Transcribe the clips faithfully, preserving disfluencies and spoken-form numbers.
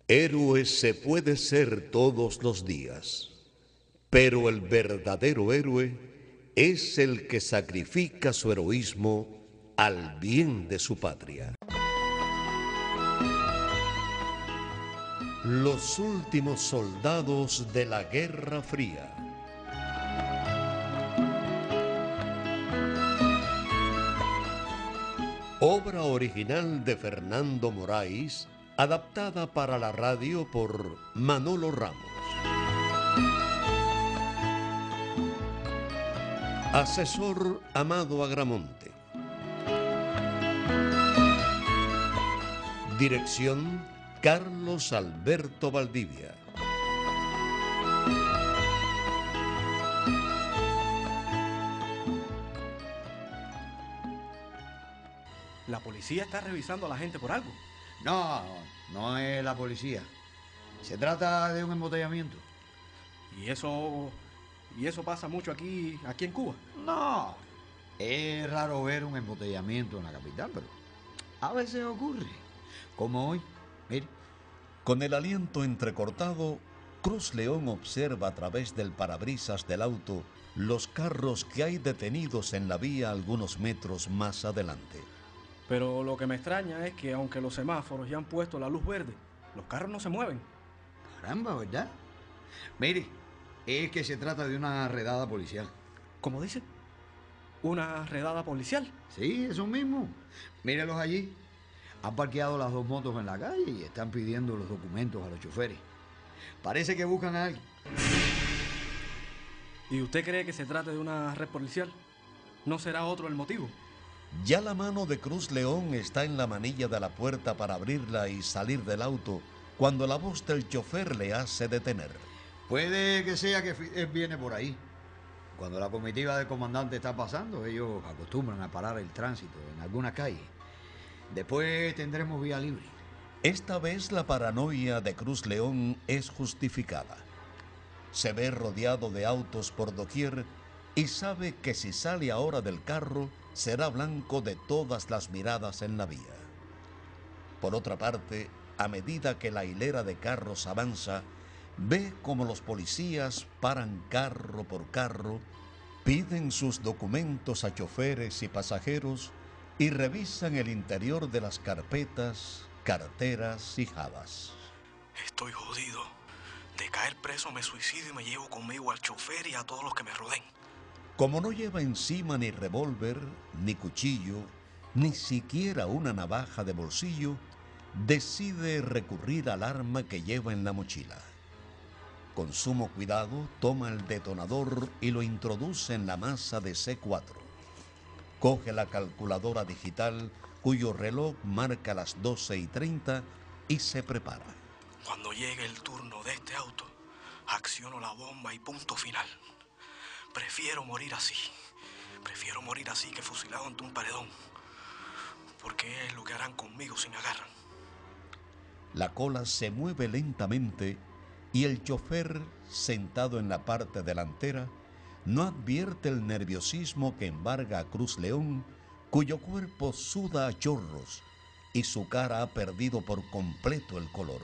Héroe se puede ser todos los días, pero el verdadero héroe es el que sacrifica su heroísmo al bien de su patria. Los últimos soldados de la Guerra Fría. Obra original de Fernando Moraes, adaptada para la radio por Manolo Ramos. Asesor Amado Agramonte. Dirección Carlos Alberto Valdivia. La policía está revisando a la gente por algo. No, no es la policía. Se trata de un embotellamiento. ¿Y eso y eso pasa mucho aquí, aquí en Cuba? No, es raro ver un embotellamiento en la capital, pero a veces ocurre. Como hoy, mire. Con el aliento entrecortado, Cruz León observa a través del parabrisas del auto los carros que hay detenidos en la vía algunos metros más adelante. Pero lo que me extraña es que aunque los semáforos ya han puesto la luz verde, los carros no se mueven. Caramba, ¿verdad? Mire, es que se trata de una redada policial. ¿Cómo dice? ¿Una redada policial? Sí, eso mismo. Mírelos allí. Han parqueado las dos motos en la calle y están pidiendo los documentos a los choferes. Parece que buscan a alguien. ¿Y usted cree que se trate de una red policial? ¿No será otro el motivo? Ya la mano de Cruz León está en la manilla de la puerta para abrirla y salir del auto cuando la voz del chofer le hace detener. Puede que sea que él viene por ahí. Cuando la comitiva del comandante está pasando, ellos acostumbran a parar el tránsito en alguna calle. Después tendremos vía libre. Esta vez la paranoia de Cruz León es justificada. Se ve rodeado de autos por doquier y sabe que si sale ahora del carro será blanco de todas las miradas en la vía. Por otra parte, a medida que la hilera de carros avanza, ve como los policías paran carro por carro, piden sus documentos a choferes y pasajeros y revisan el interior de las carpetas, carteras y jabas. Estoy jodido. De caer preso me suicido y me llevo conmigo al chofer y a todos los que me rodeen. Como no lleva encima ni revólver, ni cuchillo, ni siquiera una navaja de bolsillo, decide recurrir al arma que lleva en la mochila. Con sumo cuidado, toma el detonador y lo introduce en la masa de ce cuatro. Coge la calculadora digital, cuyo reloj marca las doce y treinta, y se prepara. Cuando llegue el turno de este auto, acciono la bomba y punto final. Prefiero morir así. Prefiero morir así que fusilado ante un paredón. Porque es lo que harán conmigo si me agarran. La cola se mueve lentamente y el chofer, sentado en la parte delantera, no advierte el nerviosismo que embarga a Cruz León, cuyo cuerpo suda a chorros y su cara ha perdido por completo el color.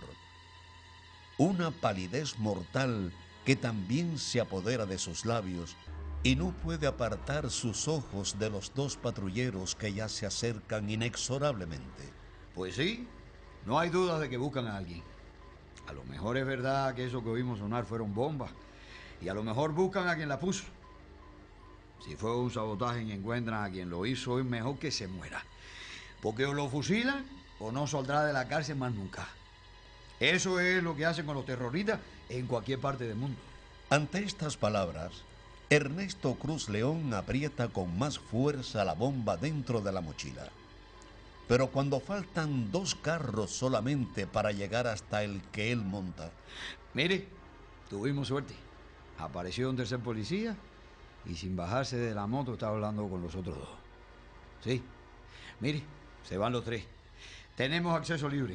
Una palidez mortal que también se apodera de sus labios y no puede apartar sus ojos de los dos patrulleros que ya se acercan inexorablemente. Pues sí, no hay duda de que buscan a alguien. A lo mejor es verdad que eso que oímos sonar fueron bombas y a lo mejor buscan a quien la puso. Si fue un sabotaje y encuentran a quien lo hizo, es mejor que se muera. Porque o lo fusilan o no saldrá de la cárcel más nunca. Eso es lo que hacen con los terroristas en cualquier parte del mundo. Ante estas palabras, Ernesto Cruz León aprieta con más fuerza la bomba dentro de la mochila. Pero cuando faltan dos carros solamente para llegar hasta el que él monta... Mire, tuvimos suerte. Apareció un tercer policía y sin bajarse de la moto está hablando con los otros dos. Sí, mire, se van los tres. Tenemos acceso libre.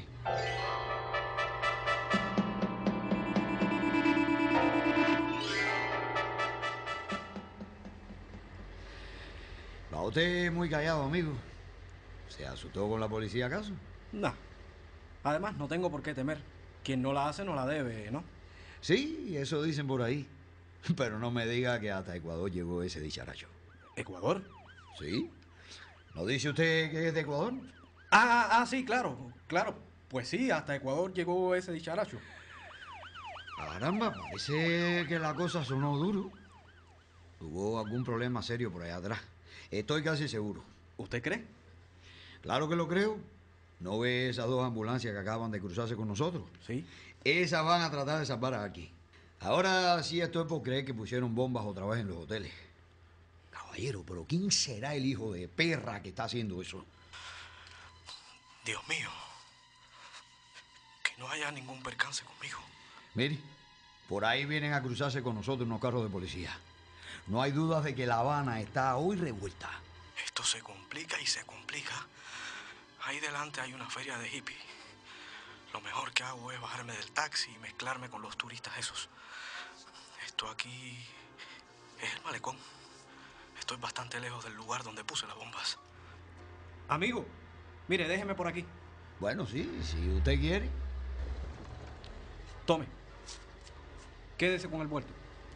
Va usted muy callado, amigo. ¿Se asustó con la policía acaso? No. Además, no tengo por qué temer. Quien no la hace no la debe, ¿no? Sí, eso dicen por ahí. Pero no me diga que hasta Ecuador llegó ese dicharacho. ¿Ecuador? ¿Sí? ¿No dice usted que es de Ecuador? Ah, ah, sí, claro, claro. Pues sí, hasta Ecuador llegó ese dicharacho. Caramba, parece que la cosa sonó duro. Tuvo algún problema serio por allá atrás. Estoy casi seguro. ¿Usted cree? Claro que lo creo. ¿No ve esas dos ambulancias que acaban de cruzarse con nosotros? Sí. Esas van a tratar de salvar a aquí. Ahora sí estoy por creer que pusieron bombas otra vez en los hoteles. Caballero, pero ¿quién será el hijo de perra que está haciendo eso? Dios mío. Que no haya ningún percance conmigo. Mire, por ahí vienen a cruzarse con nosotros unos carros de policía. No hay dudas de que La Habana está hoy revuelta. Esto se complica y se complica. Ahí delante hay una feria de hippies. Lo mejor que hago es bajarme del taxi y mezclarme con los turistas esos. Esto aquí es el malecón. Estoy bastante lejos del lugar donde puse las bombas. Amigo, mire, déjeme por aquí. Bueno, sí, si usted quiere. Tome. Quédese con el vuelto.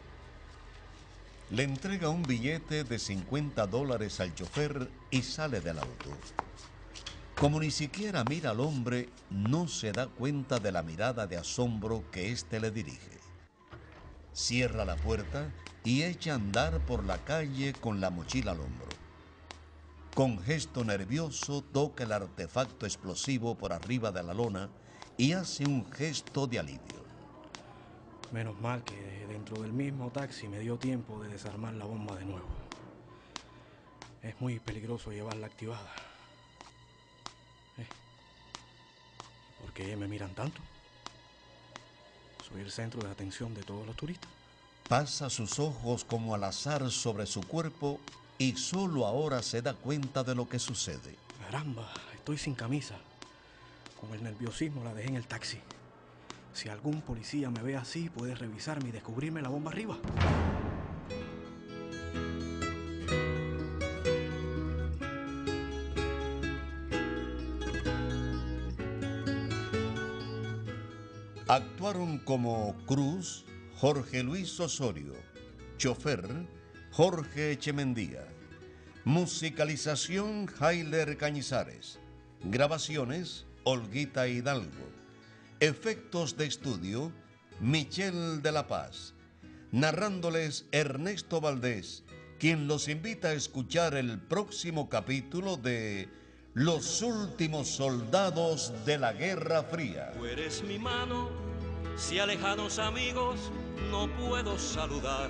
Le entrega un billete de cincuenta dólares al chofer y sale del auto. Como ni siquiera mira al hombre, no se da cuenta de la mirada de asombro que éste le dirige. Cierra la puerta y echa a andar por la calle con la mochila al hombro. Con gesto nervioso toca el artefacto explosivo por arriba de la lona y hace un gesto de alivio. Menos mal que dentro del mismo taxi me dio tiempo de desarmar la bomba de nuevo. Es muy peligroso llevarla activada. Eh, ¿Por qué me miran tanto? Soy el centro de atención de todos los turistas. Pasa sus ojos como al azar sobre su cuerpo y solo ahora se da cuenta de lo que sucede. Caramba, estoy sin camisa. Con el nerviosismo la dejé en el taxi. Si algún policía me ve así, puede revisarme y descubrirme la bomba arriba. Actuaron como Cruz, Jorge Luis Osorio, chofer, Jorge Echemendía, musicalización, Jailer Cañizares, grabaciones, Olguita Hidalgo, efectos de estudio, Michelle de la Paz, narrándoles Ernesto Valdés, quien los invita a escuchar el próximo capítulo de Los últimos soldados de la Guerra Fría. Tú eres mi mano, si a lejanos amigos no puedo saludar.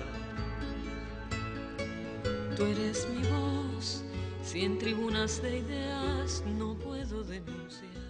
Tú eres mi voz, si en tribunas de ideas no puedo denunciar.